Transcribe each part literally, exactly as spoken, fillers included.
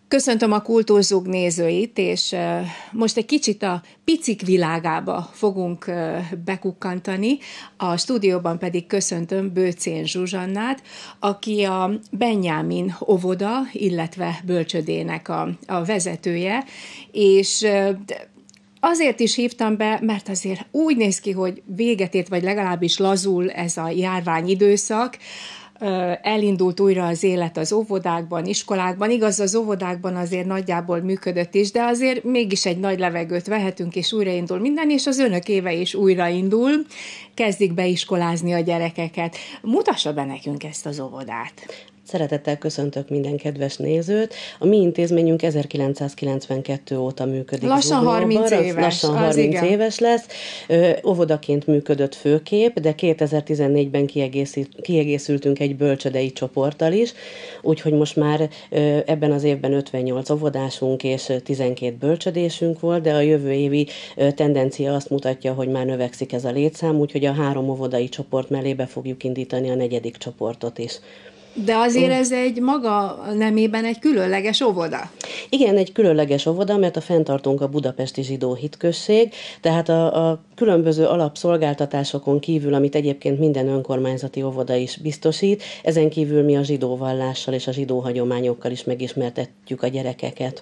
Köszöntöm a Kultúrzug nézőit, és most egy kicsit a picik világába fogunk bekukkantani. A stúdióban pedig köszöntöm Bőczén Zsuzsannát, aki a Benyámin óvoda, illetve bölcsödének a, a vezetője, és azért is hívtam be, mert azért úgy néz ki, hogy véget ért, vagy legalábbis lazul ez a járványidőszak. Elindult újra az élet az óvodákban, iskolákban. Igaz, az óvodákban azért nagyjából működött is, de azért mégis egy nagy levegőt vehetünk, és újraindul minden, és az önök éve is újraindul. Kezdik beiskolázni a gyerekeket. Mutassa be nekünk ezt az óvodát. Szeretettel köszöntök minden kedves nézőt. A mi intézményünk ezerkilencszázkilencvenkettő óta működik. Lassan harminc éves. Lassan harminc éves lesz. Ö, óvodaként működött főkép, de kétezer-tizennégyben kiegészültünk egy bölcsödei csoporttal is, úgyhogy most már ö, ebben az évben ötvennyolc óvodásunk és tizenkét bölcsödésünk volt, de a jövő évi ö, tendencia azt mutatja, hogy már növekszik ez a létszám, úgyhogy a három óvodai csoport mellé be fogjuk indítani a negyedik csoportot is. De azért ez egy maga nemében egy különleges óvoda. Igen, egy különleges óvoda, mert a fenntartónk a Budapesti Zsidó Hitközség, tehát a, a különböző alapszolgáltatásokon kívül, amit egyébként minden önkormányzati óvoda is biztosít, ezen kívül mi a zsidó vallással és a zsidó hagyományokkal is megismertetjük a gyerekeket.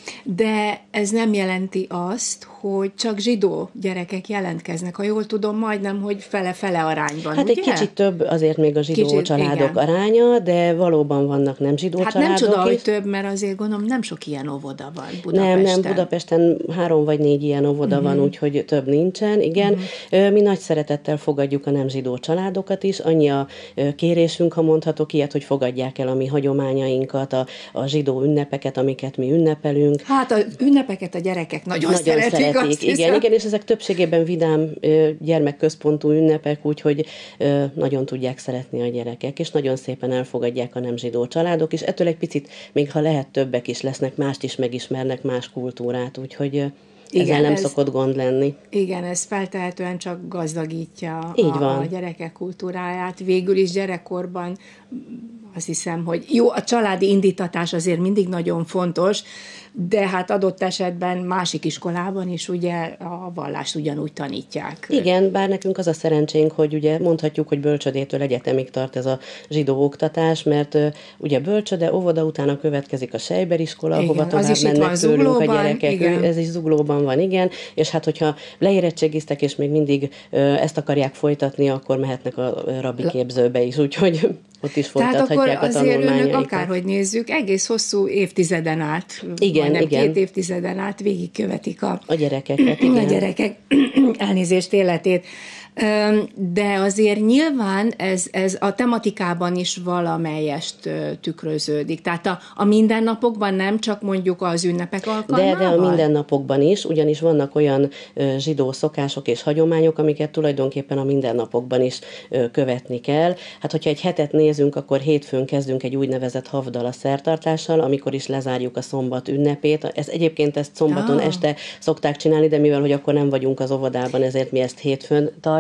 De ez nem jelenti azt, hogy csak zsidó gyerekek jelentkeznek. Ha jól tudom, majdnem, hogy fele-fele arányban, Hát ugye? egy kicsit több azért még a zsidó kicsit, családok igen. aránya, de valóban vannak nem zsidó hát családok. Hát nem csoda, is. hogy több, mert azért gondolom nem sok ilyen óvoda van Budapesten. Nem, nem, Budapesten három vagy négy ilyen óvoda uh-huh. van, úgyhogy több nincsen. Igen, uh-huh. mi nagy szeretettel fogadjuk a nem zsidó családokat is. Annyi a kérésünk, ha mondhatok ilyet, hogy fogadják el a mi hagyományainkat, a, a zsidó ünnepeket, amiket mi ünnepelünk. Hát az ünnepeket a gyerekek nagyon, nagyon szeretik. szeretik. Igen, igen, és ezek többségében vidám gyermekközpontú ünnepek, úgyhogy nagyon tudják szeretni a gyerekek, és nagyon szépen elfogadják a nem zsidó családok, és ettől egy picit, még ha lehet többek is lesznek, mást is megismernek, más kultúrát, úgyhogy ezzel igen, nem ez, szokott gond lenni. Igen, ez feltehetően csak gazdagítja Így a, van. a gyerekek kultúráját. Végül is gyerekkorban azt hiszem, hogy jó, a családi indítatás azért mindig nagyon fontos, de hát adott esetben másik iskolában is ugye a vallást ugyanúgy tanítják. Igen, bár nekünk az a szerencsénk, hogy ugye mondhatjuk, hogy bölcsödétől egyetemig tart ez a zsidó oktatás, mert uh, ugye bölcsöde, óvoda, utána következik a sejberiskola, igen, ahova tovább mennek tőlünk a gyerekek. Igen. Ez is Zuglóban van, igen, és hát hogyha leérettségiztek, és még mindig uh, ezt akarják folytatni, akkor mehetnek a rabbi képzőbe is, úgyhogy ott is folytathatják a tanulmányaikat. Tehát akkor azért önök akárhogy nézzük, egész hosszú évtizeden át, igen, majdnem igen. két évtizeden át végigkövetik a, a gyerekeket, igen. a gyerekek elnézést életét. De azért nyilván ez, ez a tematikában is valamelyest tükröződik. Tehát a, a mindennapokban nem csak mondjuk az ünnepek alkalmával? De, de a mindennapokban is, ugyanis vannak olyan zsidó szokások és hagyományok, amiket tulajdonképpen a mindennapokban is követni kell. Hát, hogyha egy hetet nézünk, akkor hétfőn kezdünk egy úgynevezett havdala szertartással, amikor is lezárjuk a szombat ünnepét. Ez egyébként ezt szombaton ah. este szokták csinálni, de mivel, hogy akkor nem vagyunk az óvodában, ezért mi ezt hétfőn tartjuk.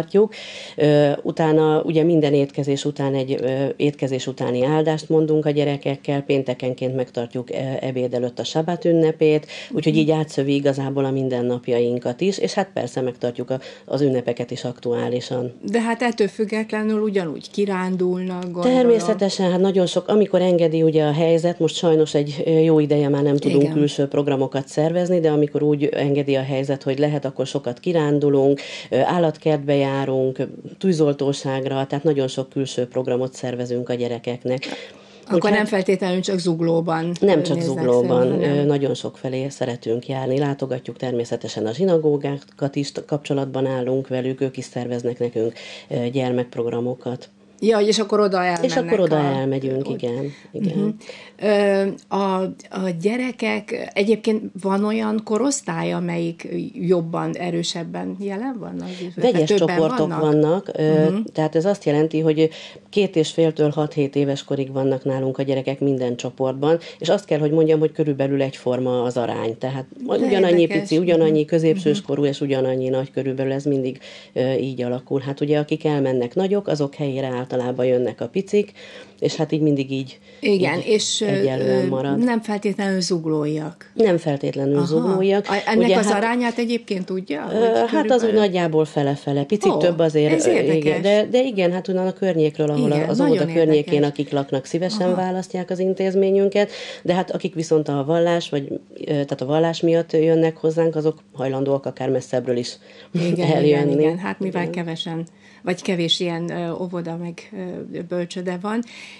Utána ugye minden étkezés után egy étkezés utáni áldást mondunk a gyerekekkel, péntekenként megtartjuk ebéd előtt a sabát ünnepét, úgyhogy így átszövi igazából a mindennapjainkat is, és hát persze megtartjuk a, az ünnepeket is aktuálisan. De hát ettől függetlenül ugyanúgy kirándulnak, gondolom. Természetesen, hát nagyon sok, amikor engedi ugye a helyzet, most sajnos egy jó ideje már nem tudunk Igen. külső programokat szervezni, de amikor úgy engedi a helyzet, hogy lehet, akkor sokat kirándulunk, állatkertbe járunk, tűzoltóságra, tehát nagyon sok külső programot szervezünk a gyerekeknek. Akkor Úgy, nem hát, feltétlenül csak Zuglóban. Nem csak Zuglóban, nem. Nagyon sok felé szeretünk járni. Látogatjuk természetesen a zsinagógákat is, kapcsolatban állunk velük, ők is szerveznek nekünk gyermekprogramokat. Ja, és akkor oda elmennek. És akkor oda a... elmegyünk, igen. igen. Uh-huh. A, a gyerekek, egyébként van olyan korosztály, amelyik jobban, erősebben jelen van? Vegyes csoportok vannak, vannak uh-huh. tehát ez azt jelenti, hogy két és féltől hat-hét éves korig vannak nálunk a gyerekek minden csoportban, és azt kell, hogy mondjam, hogy körülbelül egyforma az arány. Tehát de ugyanannyi érdekes. Pici, ugyanannyi középsőskorú, uh-huh. és ugyanannyi nagy, körülbelül ez mindig így alakul. Hát ugye akik elmennek nagyok, azok helyére áll általában jönnek a picik, és hát így mindig így, igen, így és egyelően marad. Nem feltétlenül zuglóiak. Nem feltétlenül Aha. zuglóiak. Ennek ugye, az hát, arányát egyébként tudja? Hát körülbelül... az úgy nagyjából fele-fele. Picit oh, több azért. Igen, de, de igen, hát onnan a környékről, ahol igen, az óvoda környékén, érdekes. Akik laknak, szívesen Aha. választják az intézményünket, de hát akik viszont a vallás, vagy tehát a vallás miatt jönnek hozzánk, azok hajlandóak akár messzebbről is igen, eljönni. Igen, igen, hát mivel igen. kevesen, vagy kevés ilyen uh, óvoda meg uh, bölcsöde van,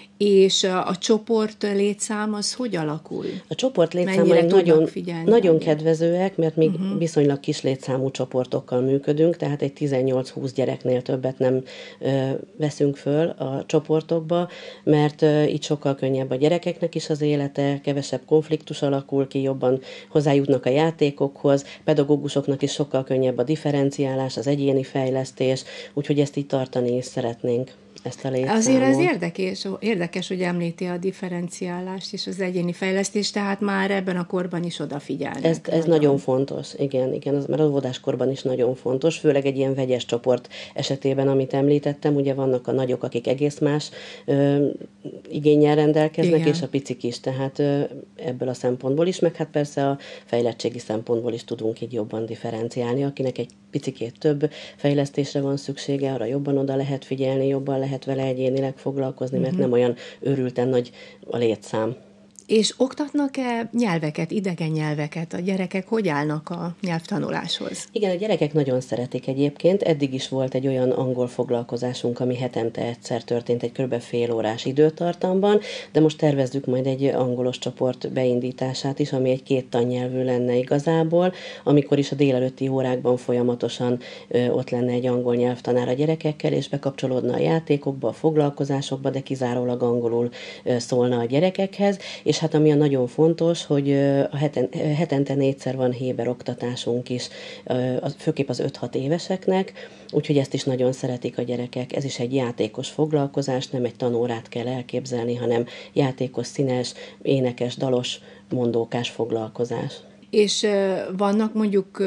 és a, a csoport létszám az hogy alakul? A csoport létszámai nagyon, nagyon kedvezőek, mert még uh-huh. viszonylag kis létszámú csoportokkal működünk, tehát egy tizennyolc-húsz gyereknél többet nem ö, veszünk föl a csoportokba, mert ö, így sokkal könnyebb a gyerekeknek is az élete, kevesebb konfliktus alakul ki, jobban hozzájutnak a játékokhoz, pedagógusoknak is sokkal könnyebb a differenciálás, az egyéni fejlesztés, úgyhogy ezt így tartani is szeretnénk. Ezt a létszámot. Azért ez érdekes, érdekes, hogy említi a differenciálást és az egyéni fejlesztést, tehát már ebben a korban is odafigyelnek. Ez, ez nagyon. nagyon fontos, igen, igen, az már az óvodáskorban is nagyon fontos, főleg egy ilyen vegyes csoport esetében, amit említettem, ugye vannak a nagyok, akik egész más ö, igénnyel rendelkeznek, igen. és a picik is, tehát ö, ebből a szempontból is, meg hát persze a fejlettségi szempontból is tudunk így jobban differenciálni, akinek egy picikét több fejlesztésre van szüksége, arra jobban oda lehet figyelni, jobban lehet vele egyénileg foglalkozni, mert uh-huh. nem olyan őrülten nagy a létszám. És oktatnak-e nyelveket, idegen nyelveket? A gyerekek hogy állnak a nyelvtanuláshoz? Igen, a gyerekek nagyon szeretik egyébként. Eddig is volt egy olyan angol foglalkozásunk, ami hetente egyszer történt egy kb. Fél órás időtartamban, de most tervezzük majd egy angolos csoport beindítását is, ami egy két tannyelvű lenne igazából, amikor is a délelőtti órákban folyamatosan ö, ott lenne egy angol nyelvtanár a gyerekekkel, és bekapcsolódna a játékokba, a foglalkozásokba, de kizárólag angolul ö, szólna a gyerekekhez, és És hát ami a nagyon fontos, hogy a heten, hetente négyszer van héber oktatásunk is, főképp az öt-hat éveseknek, úgyhogy ezt is nagyon szeretik a gyerekek. Ez is egy játékos foglalkozás, nem egy tanórát kell elképzelni, hanem játékos, színes, énekes, dalos, mondókás foglalkozás. És vannak mondjuk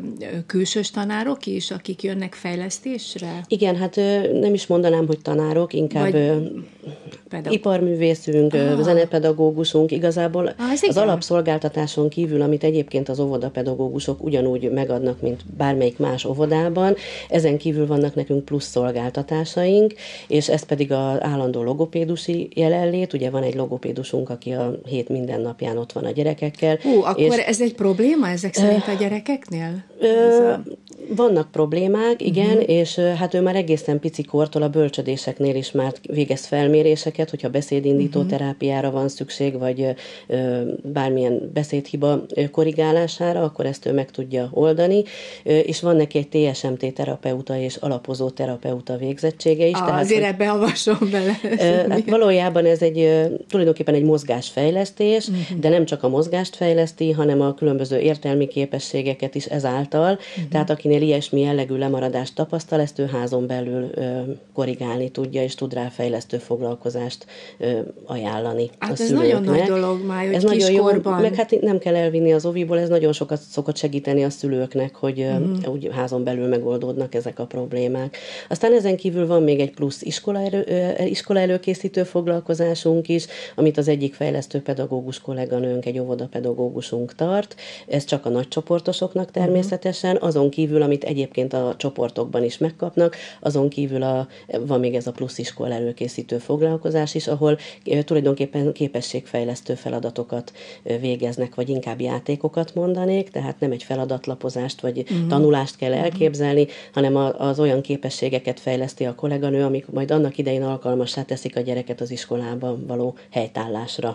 külsős tanárok is, akik jönnek fejlesztésre? Igen, hát nem is mondanám, hogy tanárok, inkább Pedagóg. iparművészünk, ah. zenepedagógusunk. Igazából ah, az igen. alapszolgáltatáson kívül, amit egyébként az óvodapedagógusok ugyanúgy megadnak, mint bármelyik más óvodában, ezen kívül vannak nekünk plusz szolgáltatásaink, és ez pedig az állandó logopédusi jelenlét. Ugye van egy logopédusunk, aki a hét minden napján ott van a gyerekekkel. Hú, akkor és ez egy probléma ezek szerint a gyerekeknél? Ö, vannak problémák, igen, uh-huh. és hát ő már egészen pici kortól a bölcsödéseknél is már végez felméréseket, hogyha beszédindító uh-huh. terápiára van szükség, vagy ö, bármilyen beszédhiba korrigálására, akkor ezt ő meg tudja oldani, ö, és van neki egy té es em té terapeuta és alapozó terapeuta végzettsége is. Ah, tehát, azért ebbe avasom bele. Ö, hát valójában ez egy tulajdonképpen egy mozgásfejlesztés, uh-huh. de nem csak a mozgást fejleszti, hanem a különböző értelmi képességeket is ezáltal, uh-huh. tehát akinél ilyesmi jellegű lemaradást tapasztal, ezt ő házon belül ö, korrigálni tudja, és tud rá fejlesztő foglalkozást ö, ajánlani hát a ez szülőknek. Nagyon nagy dolog már, hogy ez nagyon jó, kiskorban. meg hát nem kell elvinni az oviból, ez nagyon sokat szokott segíteni a szülőknek, hogy uh-huh. úgy házon belül megoldódnak ezek a problémák. Aztán ezen kívül van még egy plusz iskola, elő, ö, iskola előkészítő foglalkozásunk is, amit az egyik fejlesztő pedagógus kolléganőnk, egy óvodapedagógusunk tart. Ez csak a nagycsoportosoknak természetesen, azon kívül, amit egyébként a csoportokban is megkapnak, azon kívül a, van még ez a plusz iskola előkészítő foglalkozás is, ahol e, tulajdonképpen képességfejlesztő feladatokat e, végeznek, vagy inkább játékokat mondanék, tehát nem egy feladatlapozást, vagy uh-huh. tanulást kell elképzelni, uh-huh. hanem a, az olyan képességeket fejleszti a kolléganő, amik majd annak idején alkalmassá teszik a gyereket az iskolában való helytállásra.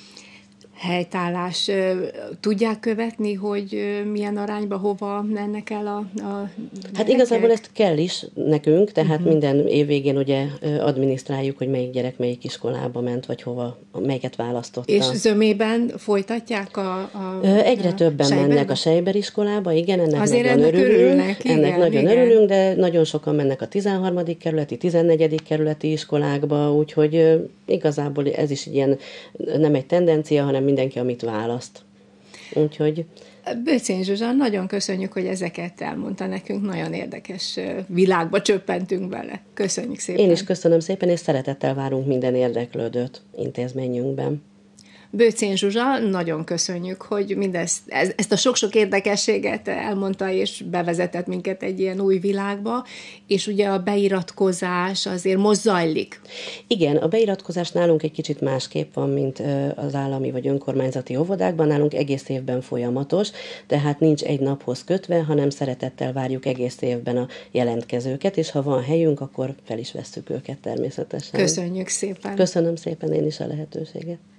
Helytállás. Tudják követni, hogy milyen arányba hova mennek el a, a Hát igazából ezt kell is nekünk, tehát uh-huh. minden év végén ugye adminisztráljuk, hogy melyik gyerek melyik iskolába ment, vagy hova, melyiket választotta. És zömében folytatják a, a Egyre a többen Sejberbe? mennek a Sejber iskolába, igen, ennek Azért nagyon ennek örülünk. Örülnek, igen, ennek nagyon igen. örülünk, de nagyon sokan mennek a tizenharmadik kerületi, tizennegyedik kerületi iskolákba, úgyhogy igazából ez is ilyen nem egy tendencia, hanem mindenki, amit választ. Úgyhogy Bőczén Zsuzsa, nagyon köszönjük, hogy ezeket elmondta nekünk, nagyon érdekes világba csöppentünk bele. Köszönjük szépen. Én is köszönöm szépen, és szeretettel várunk minden érdeklődőt intézményünkben. Bőczén Zsuzsa, nagyon köszönjük, hogy mindezt, ezt a sok-sok érdekességet elmondta, és bevezetett minket egy ilyen új világba, és ugye a beiratkozás azért most zajlik. Igen, a beiratkozás nálunk egy kicsit másképp van, mint az állami vagy önkormányzati óvodákban, nálunk egész évben folyamatos, tehát nincs egy naphoz kötve, hanem szeretettel várjuk egész évben a jelentkezőket, és ha van helyünk, akkor fel is vesszük őket természetesen. Köszönjük szépen. Köszönöm szépen én is a lehetőséget.